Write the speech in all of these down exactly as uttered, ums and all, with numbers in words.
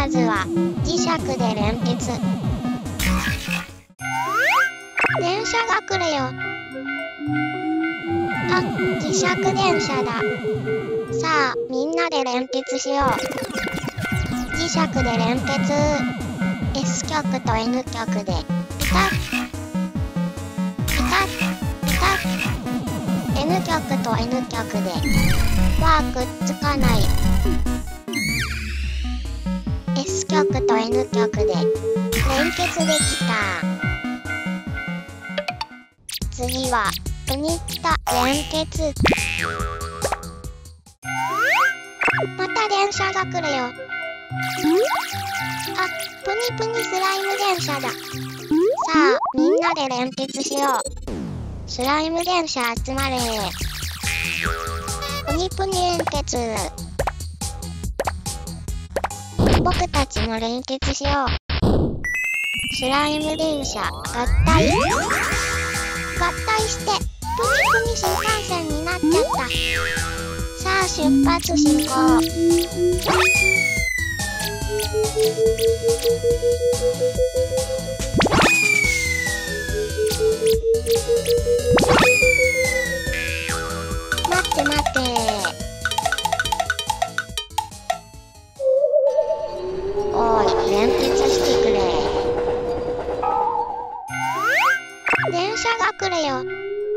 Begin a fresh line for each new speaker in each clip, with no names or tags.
まずは磁石で連結。電車が来るよ。あ、磁石電車だ。さあ、みんなで連結しよう。磁石で連結。S 極と N 極でピタッピタッピタッ。 N 極と N 極ではくっつかない。 S 極と N 極で連結できた。次はプニピタ連結。また電車が来るよ。あ、プニプニスライム電車だ。さあ、みんなで連結しよう。スライム電車集まれ。プニプニ連結。僕たちも連結しよう。スライム電車合体。合体してプニプニ新幹線になっちゃった。さあ、出発進行。待って待って。おい、連結してくれ。電車が来るよ。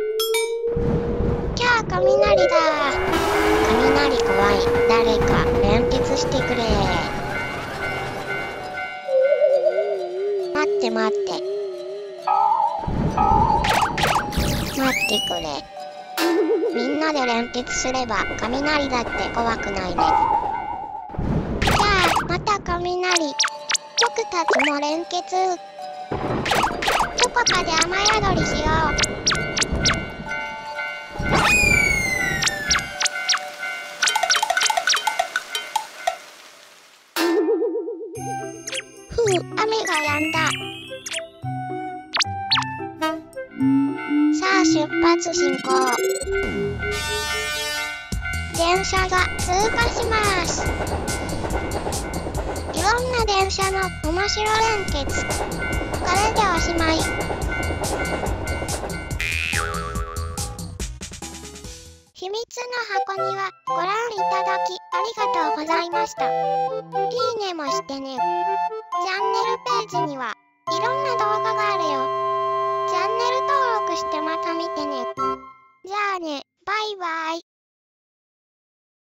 キャー、雷だ。雷怖い。誰か連結してくれ。待って待って。待ってくれ。みんなで連結すれば雷だって怖くないね。キャー、また雷。僕たちも連結。どこかで雨宿りしよう。ふう、雨が止んだ。さあ、出発進行。電車が通過します。いろんな電車の面白連結。これでおしまい。秘密の箱庭、ご覧いただきありがとうございました。いいねもしてね。チャンネルページにはいろんな動画があるよ。チャンネル登録してまた見てね。じゃあね、バイバイ。